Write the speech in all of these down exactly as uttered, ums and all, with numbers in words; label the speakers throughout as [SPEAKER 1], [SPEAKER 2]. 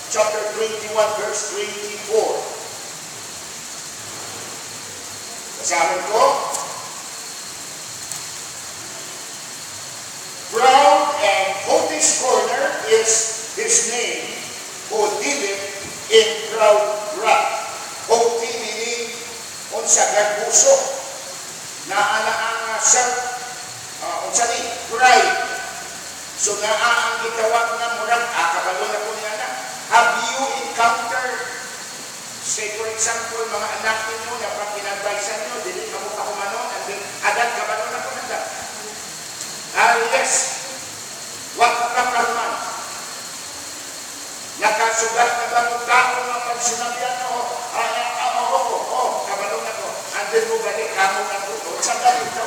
[SPEAKER 1] chapter twenty-one, verse twenty-four. Basahin ko. Proud and haughty scorner is his name, who dealeth in proud wrath. Haughty meaning unsa gagbuso. Naana ang self, uh, unsa ni pride. So naa ang gitawag nga murag, ah, kabalo na po niya na. Have you encountered, say for example, mga anak ninyo na pag pinadvisan nyo, dili ka mo kahumanon, and then agad kabalo na po nanda. Ah, yes. Wag ka kalman. Nakasugat na ba ng tao na pag sinabihan mo, ay, ah, oo, oo, oo, kabalo na ko. And then mo balik, kamo na po. Saan ba dito?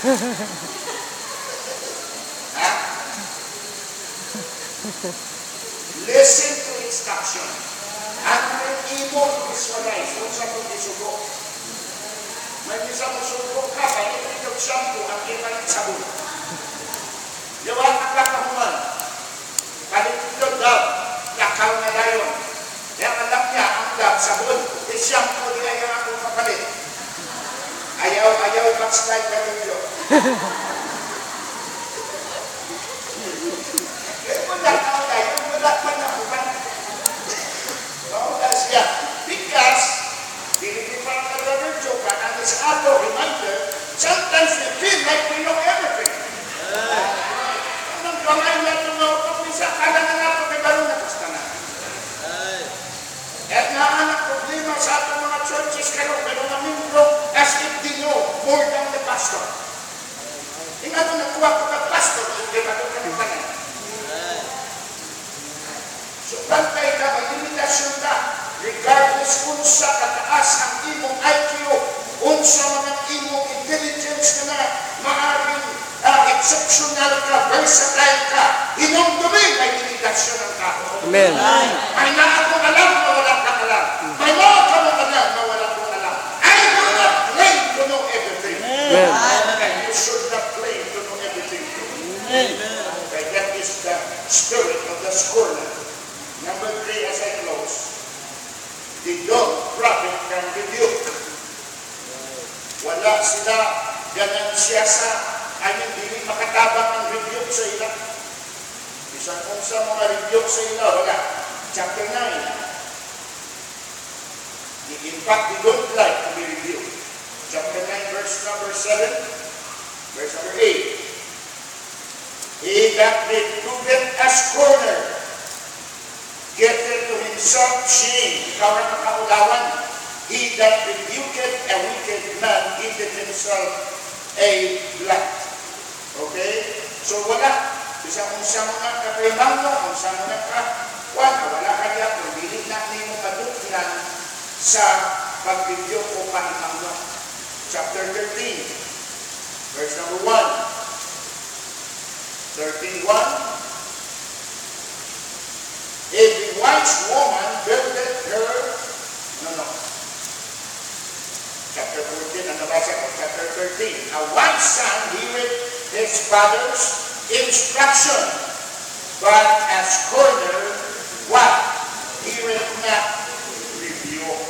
[SPEAKER 1] Ha? Listen to instruction. Ang imo visualize. Kung sa kong isugo. May isa mo sugo ka, kaya ito shampoo ang ipalit sabon. Yawan ang kakahuman. Kalit ito dab, lakaw na dayon. Kaya alam niya ang dab, sabon. E shampoo nila yung akong kapalit. Ayaw, ayaw backslide ka rin yun. Mula ka tayo, mula pa na kuman. Mula siya. Because, dinitipan ka brother Joe ka, and it's auto reminder, sometimes we feel like we know everything. Anong kamay na tunaw, kung misa kala na nga po, may baro na kasta na. At naanak problema sa atong mga churches kayo, pero namindro as if they know more than the pastor. Tingnan mo nakuha ko ka pastor, hindi ba doon ka ng tanan? So, bantay ka, mag-limitasyon ka, regardless kung sa kataas ang imong I Q, kung sa mga imong intelligence ka na, maaaring uh, exceptional ka, versatile ka, inong dumi, may limitasyon ang tao.
[SPEAKER 2] Amen.
[SPEAKER 1] May na akong alam na wala kang alam. May mga ka mong alam na wala kong alam. I do not claim to know everything.
[SPEAKER 2] Amen.
[SPEAKER 1] And you should not claim to know everything. Amen. Okay, that is the spirit of the scorner. Number three, as I close, the dog prophet can rebuke. Wala sila ganansya sa anyang dili makatabang ang rebuke sa ila. Isang kung sa mga rebuke sa ila, wala. Chapter nine. In fact, they don't like to be rebuked. Chapter nine, verse number seven, verse number eight. He that reproveth a scorner getteth to himself shame. Ikaw na makaulawan. He that rebuketh a wicked man giveth himself a blight. Okay? So wala. Isa kung sa mga kaprimano, kung sa mga kapwan, wala kaya kung bilit na nimo maduklan sa pag-rebuke o panimangno. Chapter thirteen, verse number one. thirteen one. Every wise woman buildeth her, no, no. Chapter fourteen, ang nabasa ko, chapter thirteen. A wise son heareth his father's instruction, but a scorner, what? Heareth not rebuke.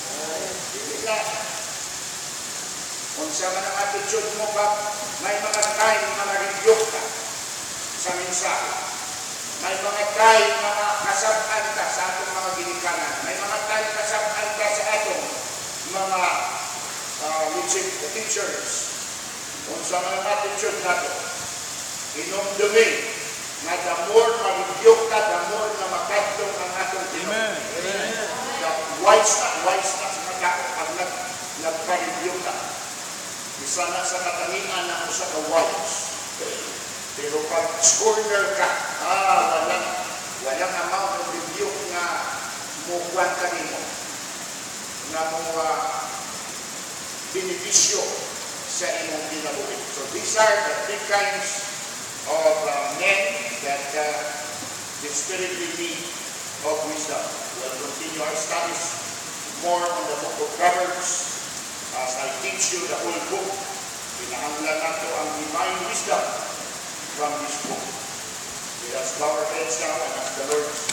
[SPEAKER 1] Kung sa man ang attitude mo ba, may mga time mga rebuke ka sa mensahe. May mga time mga kasabhan ka sa atong mga ginikanan. May mga time kasabhan ka sa atong mga uh, legit teachers. Kung sa mga attitude nato, inumdumi na the more ma-rebuke ka, the more na makatong ang atong ginikanan. The wise na, wise na sa mga pag nagpa-rebuke ka. Isa na sa katangian na ako sa ka-wise. Pero pag scorner ka, ah, walang, walang amount of rebuke na mukuhan ka nimo, na mo uh, benepisyo sa imong kinabuhi. So these are the three kinds of uh, men that uh, desperately need of wisdom. We'll continue our studies more on the book of Proverbs as I teach you the whole book. Pinahanglan nato ang divine wisdom from this book. Let us bow our heads now and ask the Lord